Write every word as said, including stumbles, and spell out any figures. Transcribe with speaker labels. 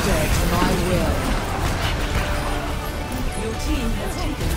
Speaker 1: Surrender to my will.
Speaker 2: Your team has taken